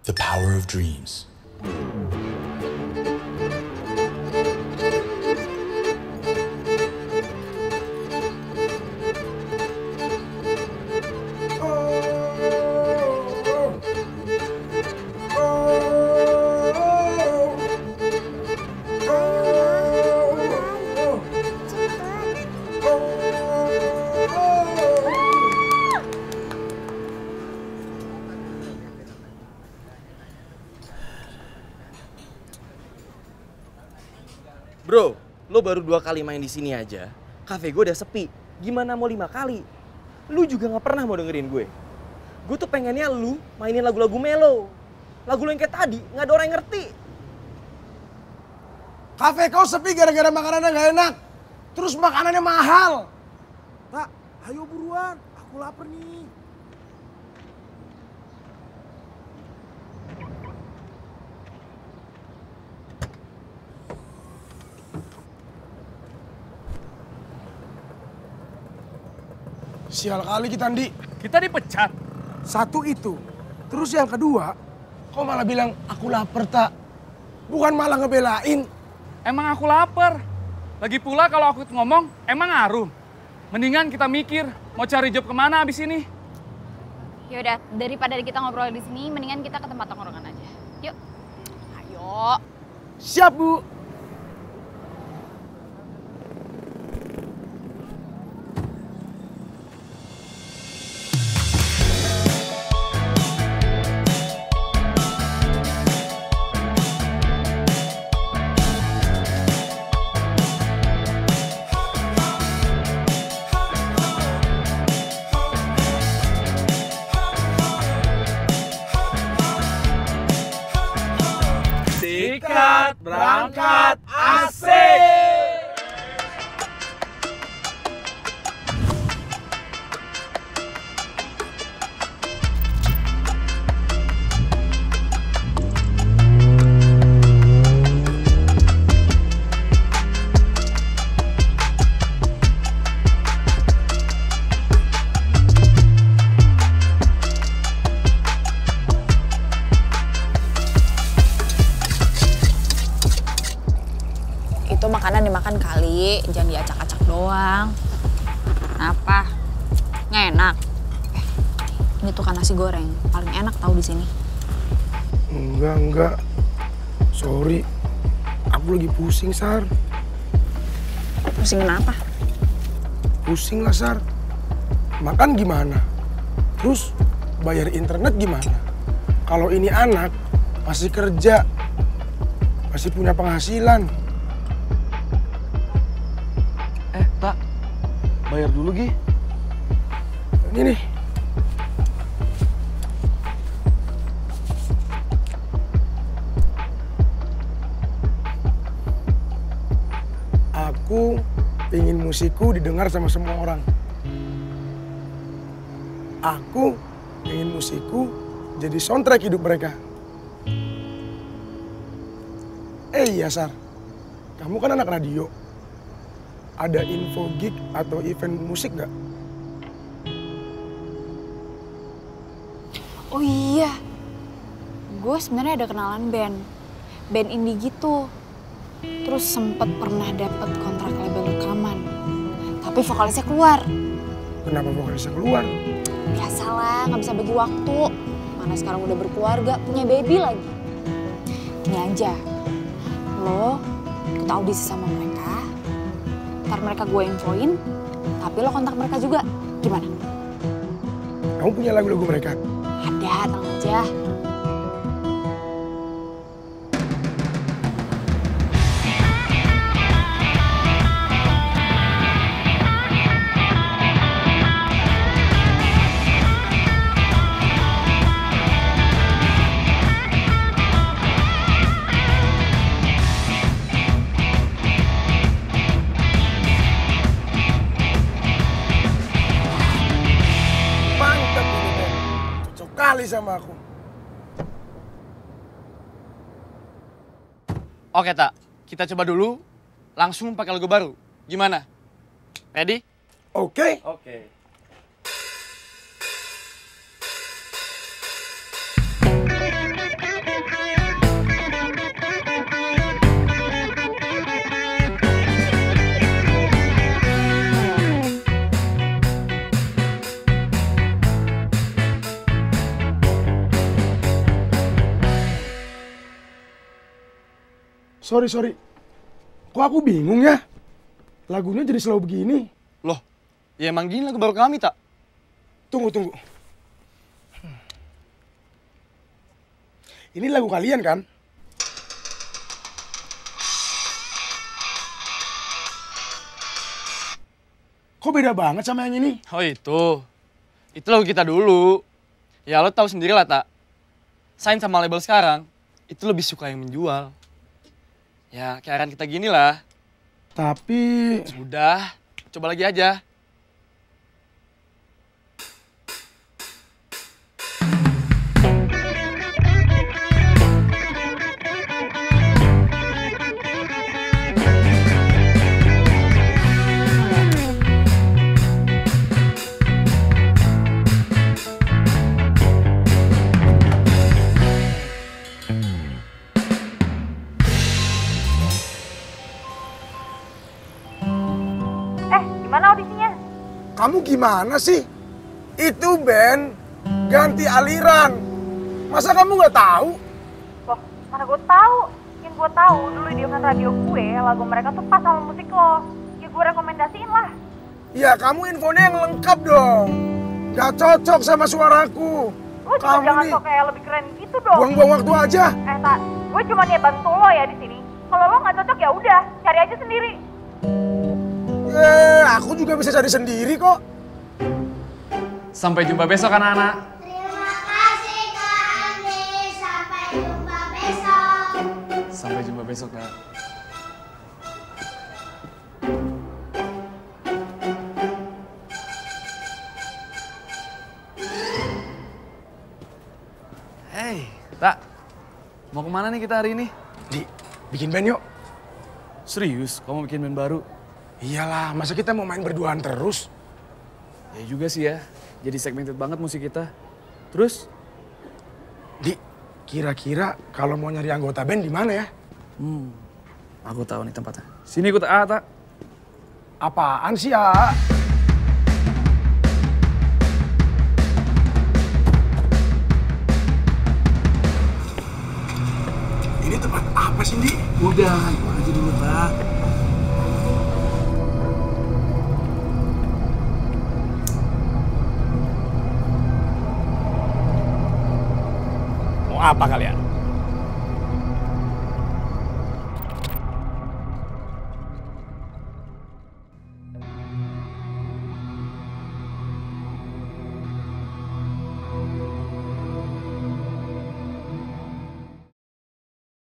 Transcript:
The power of dreams. Bro, lo baru 2 kali main di sini aja, kafe gue udah sepi. Gimana mau 5 kali? Lu juga nggak pernah mau dengerin gue. Gue tuh pengennya lu mainin lagu-lagu melo. Lagu lo yang kayak tadi, nggak ada orang yang ngerti. Kafe kau sepi gara-gara makanannya gak enak. Terus makanannya mahal. Tak, ayo buruan. Aku lapar nih. Sial kali kita, Andi. Kita dipecat. Satu itu. Terus yang kedua, kau malah bilang aku lapar, tak. Bukan malah ngebelain. Emang aku lapar. Lagi pula kalau aku ngomong, emang ngaruh. Mendingan kita mikir mau cari job kemana abis ini. Yaudah, daripada kita ngobrol di sini, mendingan kita ke tempat tongkrongan aja. Yuk. Ayo. Siap, Bu. Sikat berangkat asik. Itu makanan dimakan kali, jangan diacak-acak doang. Kenapa? Nggak enak? Ini tuh kan nasi goreng, paling enak tahu di sini. Enggak. Sorry. Aku lagi pusing, Sar. Pusing kenapa? Pusing lah, Sar. Makan gimana? Terus bayar internet gimana? Kalau ini anak, masih kerja. Masih punya penghasilan. Tak, bayar dulu, Gi. Ini nih. Aku ingin musikku didengar sama semua orang. Aku ingin musikku jadi soundtrack hidup mereka. Iya, Sar. Kamu kan anak radio. Ada info gig atau event musik nggak? Oh iya, gue sebenarnya ada kenalan band indie gitu. Terus sempet pernah dapet kontrak label rekaman, tapi vokalisnya keluar. Kenapa vokalisnya keluar? Biasalah, nggak bisa bagi waktu. Mana sekarang udah berkeluarga, punya baby lagi. Gini aja, lo ikut audisi sama mereka. Ntar mereka gue infoin, tapi lo kontak mereka juga. Gimana? Kamu punya lagu-lagu mereka? Ada, tenang aja. Mantap ini, Ben. Cocok kali sama aku. Oke, Tak. Kita coba dulu langsung pakai lagu baru. Gimana? Ready? Oke. Oke. Sorry. Kok aku bingung ya? Lagunya jadi slow begini. Loh, ya emang gini lagu baru kami, tak? Tunggu. Ini lagu kalian kan? Kok beda banget sama yang ini? Oh itu. Itu lagu kita dulu. Ya lo tahu sendiri lah, tak? Sign sama label sekarang, itu lebih suka yang menjual. Ya, kayak kita gini lah. Tapi... Sudah, coba lagi aja. Gimana audisinya? Kamu gimana sih? Itu band ganti aliran. Masa kamu nggak tahu? Loh, mana gue tahu? Yang gue tahu dulu di iklan radio gue, lagu mereka tuh pas sama musik lo. Ya gue rekomendasiin lah. Ya kamu infonya yang lengkap dong. Gak cocok sama suaraku. Lo juga Kamu jangan nih sok kayak lebih keren gitu dong. buang-buang waktu aja. Tak, gue cuma niat bantu lo ya di sini. Kalau lo nggak cocok ya udah, cari aja sendiri. Aku juga bisa cari sendiri kok. Sampai jumpa besok anak-anak. Terima kasih Kak Andi. Sampai jumpa besok. Sampai jumpa besok, Kak. Hey, Tak. Mau kemana nih kita hari ini? Bikin band yuk. Serius, kamu bikin band baru? Iyalah, masa kita mau main berduaan terus? Ya juga sih ya, jadi segmented banget musik kita. Terus? Kira-kira kalau mau nyari anggota band di mana ya? Aku tahu nih tempatnya. Sini ikut Tak. Apaan sih ya? Ini tempat apa sih, Di? Udah, ikut aja dulu, Tak. Mau apa kalian?